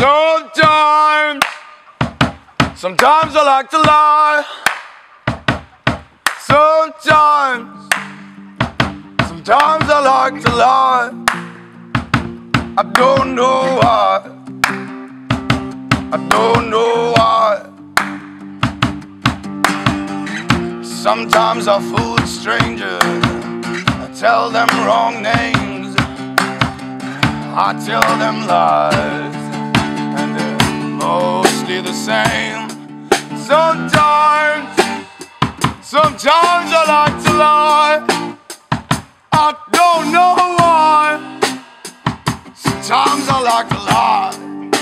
Sometimes I like to lie. Sometimes I like to lie. I don't know why. I don't know why. Sometimes I fool strangers. I tell them wrong names. I tell them lies, and they're mostly the same. Sometimes I like to lie. I don't know why. Sometimes I like to lie.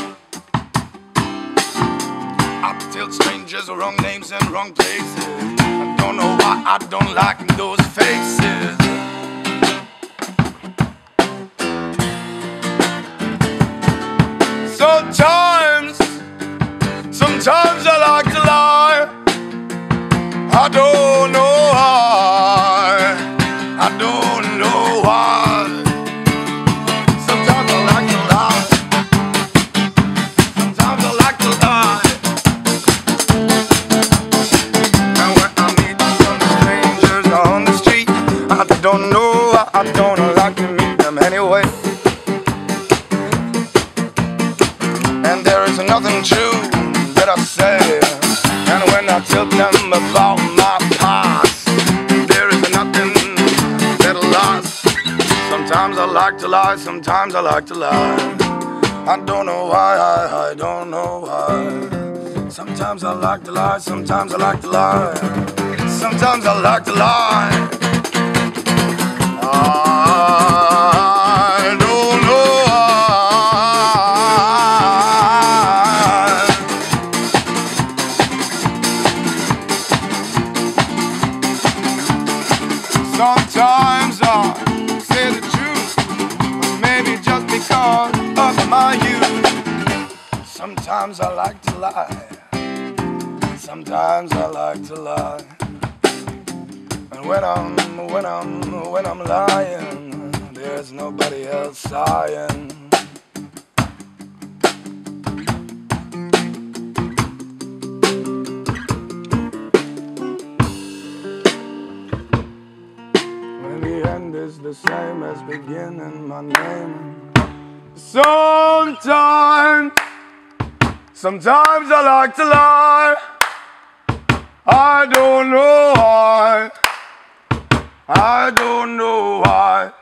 I tell strangers wrong names and wrong places. I don't know why I don't like those faces. Sometimes I like to lie. I don't know why. I don't know why. Sometimes I like to lie. Sometimes I like to lie. And when I meet some strangers on the street, I don't know why I don't like to meet them anyway. And there is nothing true that I say, and when I tell them about my past, there is nothing that lasts. Sometimes I like to lie, sometimes I like to lie. I don't know why, I don't know why. Sometimes I like to lie, sometimes I like to lie. Sometimes I like to lie. I don't know Sometimes I say the truth, maybe just because of my youth. Sometimes I like to lie. Sometimes I like to lie. And when I'm lying, there's nobody else sighing. Is the same as beginning my name. Sometimes I like to lie. I don't know why. I don't know why.